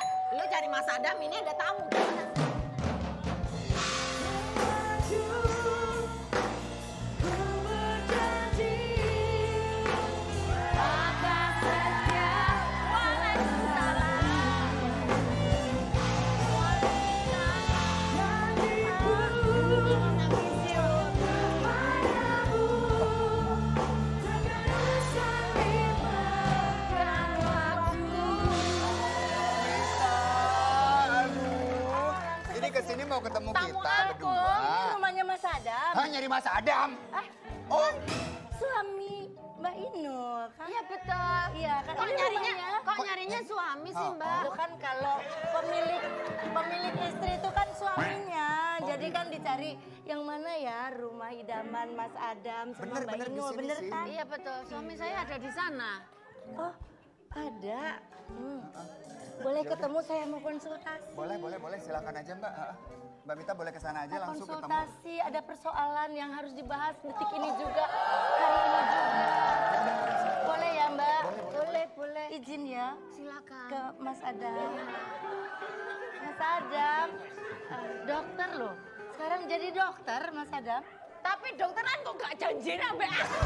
Lu cari Mas Adam, ini ada tamu. Kesini mau ketemu tamu kita aku. berdua. Ini rumahnya Mas Adam. Hah, nyari Mas Adam? Oh, suami Mbak Inul kan? Iya betul. Iya kan. Kok nyarinya suami sih Mbak? Itu kan kalau pemilik istri itu kan suaminya. Jadi kan dicari yang mana ya rumah idaman Mas Adam sama Mbak Inul. Bener kan? Iya betul. Suami saya ada di sana. Oh, ada. Boleh ketemu, saya mau konsultasi. Boleh, silakan aja Mbak. Mbak Mita boleh ke sana aja langsung ketemu. Konsultasi, ada persoalan yang harus dibahas detik ini juga, hari ini juga. Boleh ya Mbak? Boleh. Izin ya. Silakan. Ke Mas Adam. Mas Adam, dokter loh. Sekarang jadi dokter Mas Adam. Tapi dokteran kok gak janjiin sampai aku.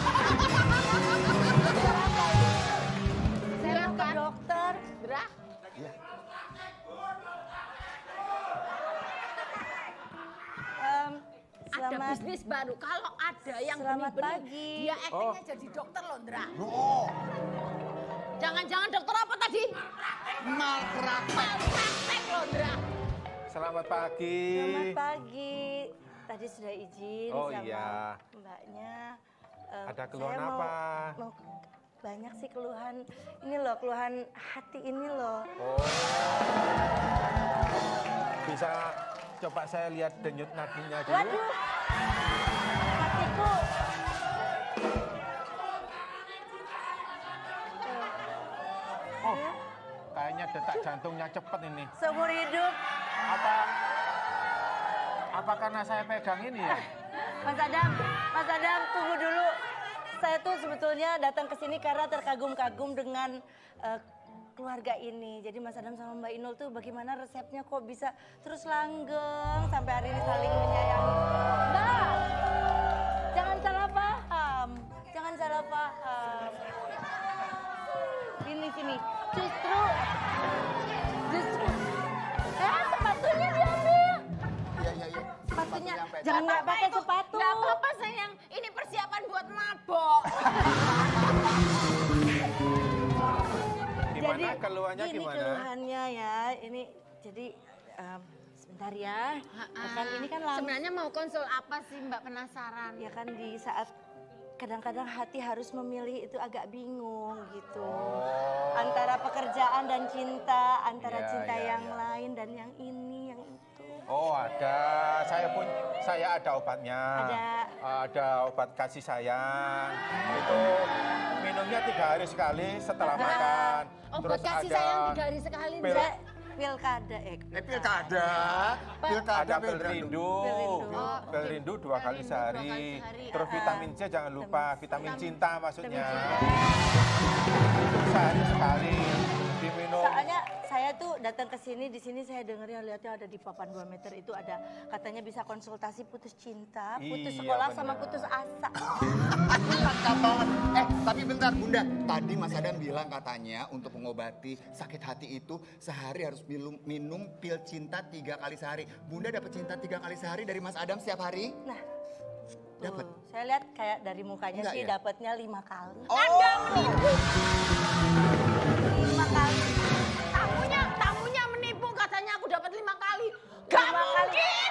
Saya mau ke dokter. Berah? Iya. Ada bisnis baru. Kalau ada yang benih-benih, dia actingnya jadi dokter loh, Ndra. Jangan-jangan dokter apa tadi? Malpraktek loh, Ndra. Selamat pagi. Selamat pagi. Tadi sudah izin sama mbaknya. Ada keluhan apa? Banyak sih keluhan. Ini loh, keluhan hati ini loh. Oh. Bisa coba saya lihat denyut nadinya dulu. Waduh. Hatiku. Oh, kayaknya detak jantungnya cepet ini. Seumur hidup. Apa karena saya pegang ini ya? Mas Adam, tunggu dulu. Saya tuh sebetulnya datang ke sini karena terkagum-kagum dengan keluarga ini. Jadi Mas Adam sama Mbak Inul tuh bagaimana resepnya kok bisa terus langgeng sampai hari ini saling menyayangi. Mbak, jangan salah paham. Sini. Justru. Sepatunya diambil. Iya. Sepatunya, jangan nggak pakai sepatu. Nggak apa-apa sayang, ini persiapan buat mabok. Gimana keluhannya Gini gimana? keluhannya ya, ini jadi sebentar ya. Kan ini kan lama. Sebenarnya mau konsul apa sih Mbak, penasaran? Ya kan di saat kadang-kadang hati harus memilih itu agak bingung gitu. Antara pekerjaan dan cinta, antara cinta yang lain dan yang ini, yang itu. Oh ada, saya ada obatnya. Ada obat kasih sayang. Itu minumnya 3 hari sekali setelah makan. Obat kasih sayang 3 hari sekali. Pilkada, ada pil rindu 2 kali sehari. Terus vitamin C jangan lupa, vitamin cinta maksudnya. Sehari sekali diminum. Soalnya saya tuh datang ke sini, di sini saya dengarnya lihatnya ada di papan 2 meter itu ada katanya bisa konsultasi putus cinta, putus sekolah sama putus asa. Lengkap banget. Tapi bentar Bunda, tadi Mas Adam bilang katanya untuk mengobati sakit hati itu sehari harus minum pil cinta 3 kali sehari. Bunda dapat cinta 3 kali sehari dari Mas Adam setiap hari? Nah, dapat. Saya lihat kayak dari mukanya enggak, sih ya? dapatnya 5 kali. Anda menipu. 5 kali. Tamunya menipu, katanya aku dapat 5 kali. Gak mungkin.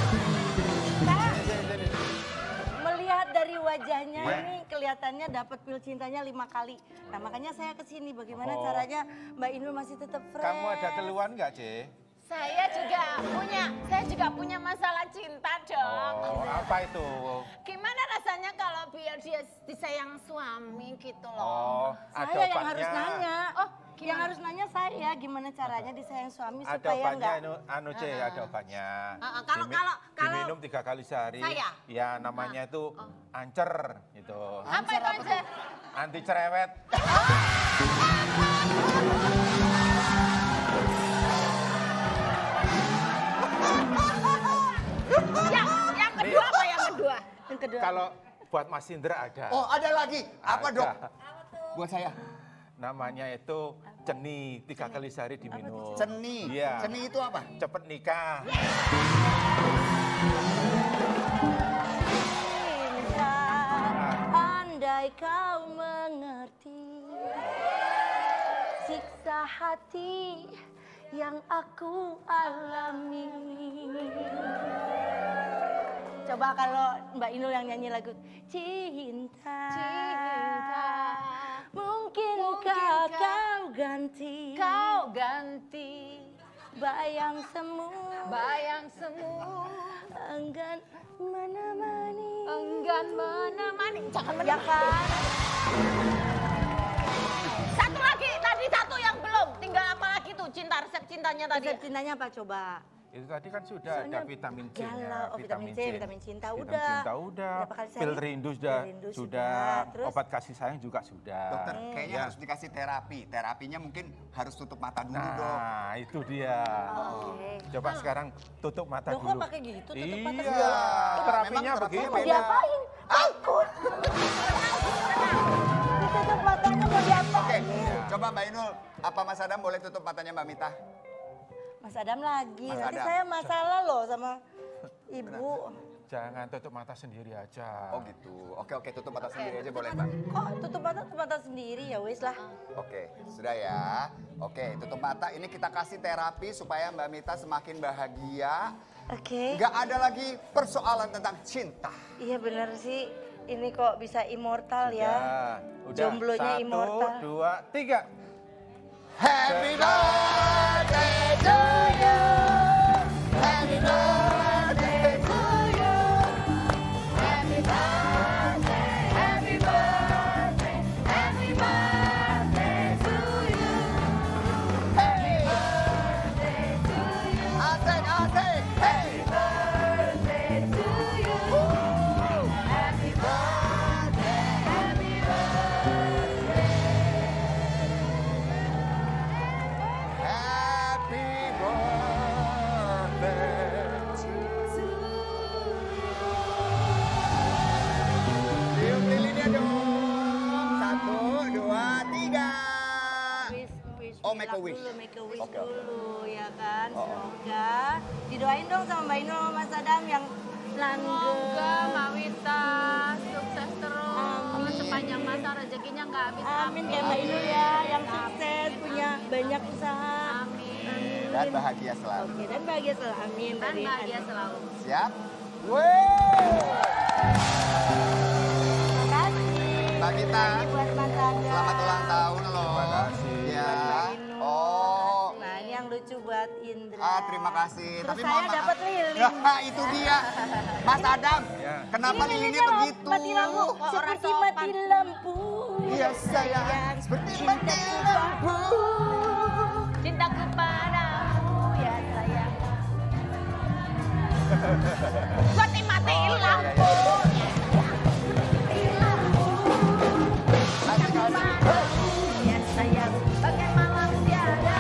Melihat dari wajahnya ini kelihatannya dapat pil cintanya 5 kali. Nah makanya saya kesini bagaimana caranya Mbak Inul masih tetap fresh. Kamu ada keluhan nggak, C? Saya juga punya masalah cinta dong. Oh, apa itu? Gimana rasanya kalau biar dia disayang suami gitu loh? Oh, ada Saya yang obatnya. harus nanya. Oh, yang harus nanya saya gimana caranya disayang suami Ada supaya obatnya, enggak. C, ada obatnya. Kalau diminum 3 kali sehari. Saya? Ya, namanya itu ancer gitu. Apa itu aja? Anti cerewet. Kalau buat Mas Indra ada. Oh, ada lagi. Apa, Dok? Ada. Buat saya. Namanya itu ceni, 3 kali sehari diminum. Ceni. Iya. Ceni itu apa? Cepet nikah. Cinta, andai kau mengerti siksa hati yang aku alami. Coba kalau Mbak Inul yang nyanyi lagu Cinta, mungkinkah kau ganti bayang semu enggan menemani. Jangan Ya kan? Satu lagi, tadi satu yang belum. Tinggal apa lagi tuh cinta, resep cintanya tadi. Resep cintanya apa coba? Itu tadi kan sudah Soalnya ada vitamin C. galau. Oh, vitamin C, vitamin cinta Vitamin udah. cinta udah. Berapa kali sehari? Pil rindu sudah. Pil rindu Sudah. Terus? Obat kasih sayang juga sudah. Dokter, kayaknya Ya. harus dikasih terapi. Terapinya mungkin harus tutup mata dulu, Dok. Nah, itu dia. Oke. Coba sekarang tutup mata Loh, kok dulu. pakai gitu, tutup mata Iya, segala? terapinya Memang terapinya begitu. Mau diapain? Takut. Ditutup matanya mau Oke, diapain? coba Mbak Inul. Apa Mas Adam boleh tutup matanya Mbak Mita? Mas Adam lagi. Mas Nanti Adam. saya masalah loh sama ibu. Jangan tutup mata sendiri aja. Oh gitu. Oke, tutup mata sendiri aja boleh, Mbak. Kok tutup mata sendiri ya wis lah. Oke, sudah ya. Oke, tutup mata. Ini kita kasih terapi supaya Mbak Mita semakin bahagia. Oke. Nggak ada lagi persoalan tentang cinta. Iya benar sih. Ini kok bisa immortal ya. Udah. Jomblonya 1, immortal. 2, 3. Happy birthday to you. Happy birthday to you. Happy birthday, happy birthday, happy birthday to you. Happy birthday to you. Asik. Happy birthday to you. Happy birthday, happy birthday. Happy birthday to Tiup lilinnya dong. 1, 2, 3. Wish, Oh, make a wish. Make a wish Oke. dulu ya kan. Oh. Semoga didoain dong sama Mbak Inul sama Mas Adam yang langgeng. Semoga Mbak Wita sukses terus. Amin. Sepanjang masa rezekinya nggak habis. Amin kayak Mbak Inul ya yang sukses punya banyak usaha. Amin. Dan bahagia selalu. Oke, dan bahagia selalu. Amin. Dan Dari bahagia hati. selalu. Siap? Wey! Terima kasih. Mbak Mita, Ini buat Mas Adam. selamat ulang tahun loh. Terima kasih. Ya. Mbak Inul. Oh. Nah, ini yang lucu buat Indra. Terima kasih. Terus Tapi saya mohon maaf. dapat lilin. Nah, itu dia. Mas Adam, Ya. kenapa Ini lilinnya lilinnya begitu? mati lampu. Kok orang Seperti sopan? mati lampu. Iya sayang, seperti mati lampu. Cintaku padamu ya sayang. Seperti matiin lampu. Ya sayang, bagai malam tiada.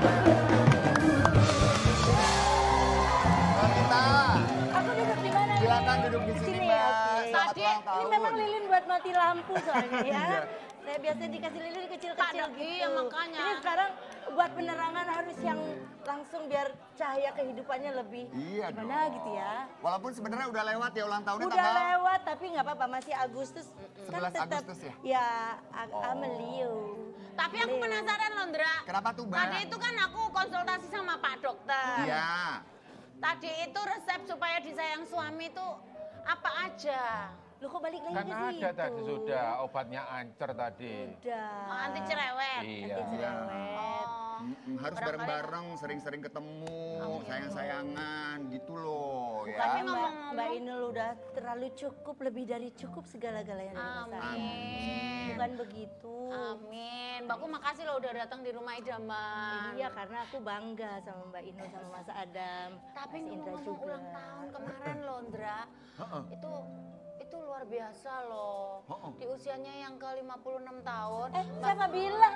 Mbak Mita, Aku duduk di mana? silakan duduk di sini, Mbak. Oke. Selamat Tadi, ulang Ini tahun. memang lilin buat mati lampu soalnya ya. Iya. Saya biasanya dikasih lilin kecil-kecil Pada, gitu. iya, makanya. Ini sekarang buat penerangan harus yang langsung biar cahaya kehidupannya lebih Iya gimana dong. gitu ya. Walaupun sebenarnya udah lewat ya ulang tahunnya Udah tanggal lewat tapi nggak apa-apa masih Agustus. 11 Agustus ya? Ya, Oh. I'm a Leo. Tapi aku Leo. penasaran loh, Ndra. Kenapa tuh, Mbak? Tadi itu kan aku konsultasi sama Pak Dokter. Iya. Tadi itu resep supaya disayang suami itu apa aja? Loh kok balik lagi Kan ke ada situ? tadi sudah obatnya ancer tadi. Udah. Oh, anti cerewet. Iya. Anti cerewet. Oh. Harus Barangkali- bareng-bareng, sering-sering ketemu, sayang-sayangan gitu loh Bukannya ya. ngomong- Mbak Inul udah terlalu cukup, lebih dari cukup segala-galanya dari Mas Adam. Amin. Bukan begitu. Amin. Mbakku makasih loh udah datang di rumah idaman. Iya karena aku bangga sama Mbak Inul sama Mas Adam. Tapi Mas Indra ngomong-ngomong juga. ulang tahun kemarin loh, Ndra. Itu luar biasa loh. Di usianya yang ke 56 tahun. Siapa bilang?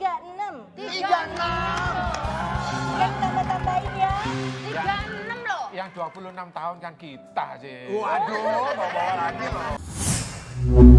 36. 36. Yang tambah-tambahin ya. 36 loh. yang 26 tahun kan kita sih. Waduh, bawa lagi loh.